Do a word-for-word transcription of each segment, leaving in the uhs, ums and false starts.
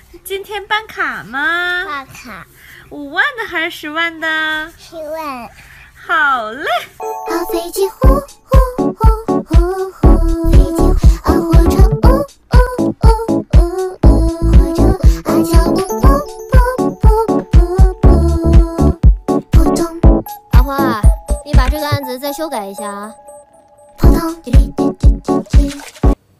今天办卡吗？ 办卡。 五万的还是十万的？ 十万。 好嘞。 啊，飞机呼呼呼呼呼，飞机啊，火车呜呜呜呜呜，火车啊，脚步噗噗噗噗噗，扑通。 阿花，你把这个案子再修改一下啊。 扑通，滴滴滴滴滴滴。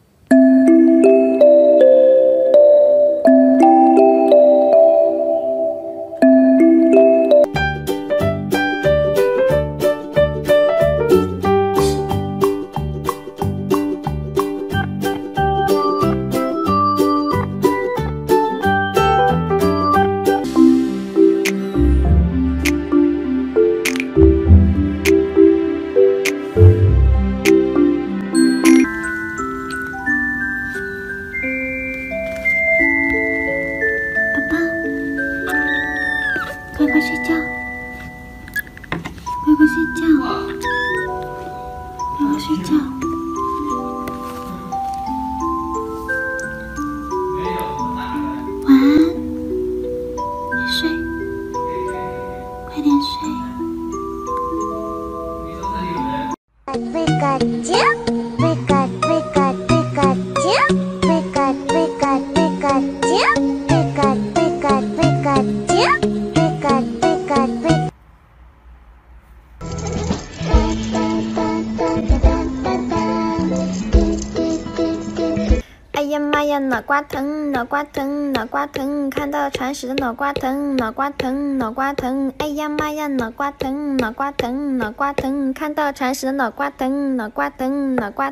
乖乖睡觉，乖乖睡觉，乖乖睡觉。晚安，睡，快点睡。皮卡丘，皮卡皮卡皮卡丘，皮卡皮卡皮卡丘，皮卡皮卡皮卡丘。 哎呀妈呀，脑瓜疼，脑瓜疼，脑瓜疼，看到铲屎的脑瓜疼，脑瓜疼，脑瓜疼。哎呀妈呀，脑瓜疼，脑瓜疼，脑瓜疼，看到铲屎的脑瓜疼，脑瓜疼，脑瓜。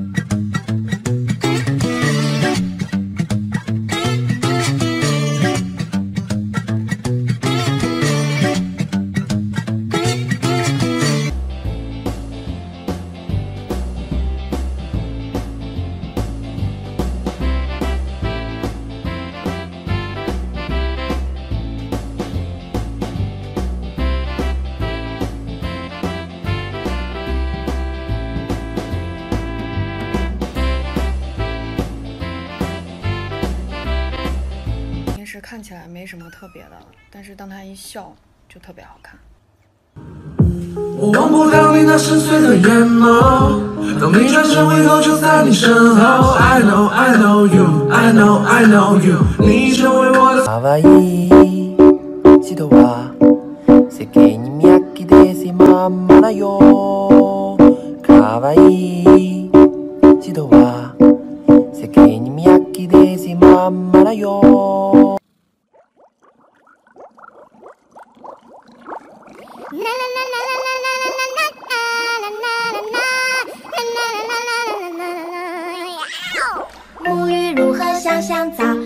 是看起来没什么特别的，但是当他一笑就特别好看。 我忘不了你那深邃的眼眸，当你转身回头就在你身后。I know I know you, I know I know you， 你成为我的。可愛い人は世界に見飽きてしまうまだよ。可愛い人は世界に見飽きてしまうまだよ。 沐浴如何像香皂？